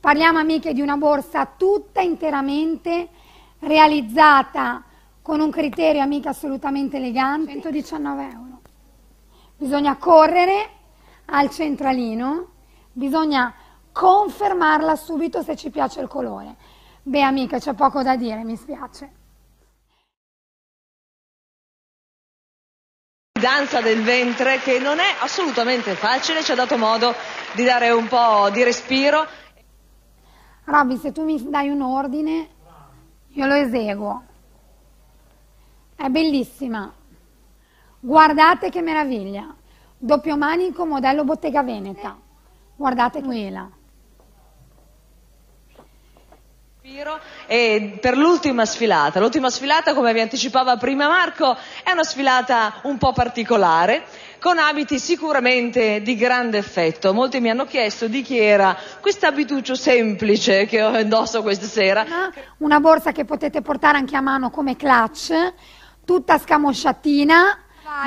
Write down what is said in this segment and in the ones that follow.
Parliamo, amiche, di una borsa tutta interamente realizzata con un criterio, amiche, assolutamente elegante. 119 euro. Bisogna correre al centralino, bisogna confermarla subito se ci piace il colore. Beh, amiche, c'è poco da dire, mi spiace. Danza del ventre che non è assolutamente facile, ci ha dato modo di dare un po' di respiro. Robby, se tu mi dai un ordine, io lo eseguo. È bellissima. Guardate che meraviglia. Doppio manico, modello Bottega Veneta. Guardate quella. E per l'ultima sfilata, come vi anticipava prima Marco, è una sfilata un po' particolare, con abiti sicuramente di grande effetto. Molti mi hanno chiesto di chi era questo abituccio semplice che ho indosso questa sera. Una borsa che potete portare anche a mano come clutch, tutta scamosciatina,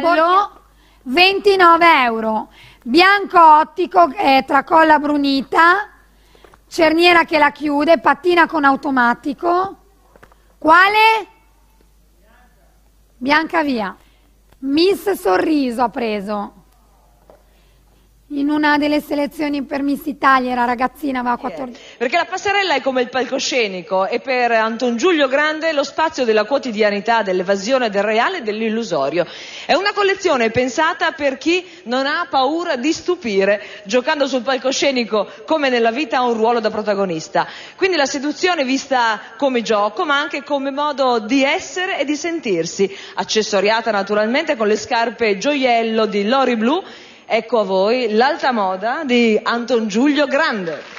29 euro, bianco ottico, tracolla brunita, cerniera che la chiude, pattina con automatico. Quale? Bianca via. Miss Sorriso ha preso. In una delle selezioni per Miss Italia era ragazzina, aveva 14. Perché la passerella è come il palcoscenico e per Anton Giulio Grande lo spazio della quotidianità, dell'evasione, del reale e dell'illusorio. È una collezione pensata per chi non ha paura di stupire, giocando sul palcoscenico come nella vita ha un ruolo da protagonista. Quindi la seduzione vista come gioco, ma anche come modo di essere e di sentirsi, accessoriata naturalmente con le scarpe gioiello di Lori Blu. Ecco a voi l'alta moda di Anton Giulio Grande.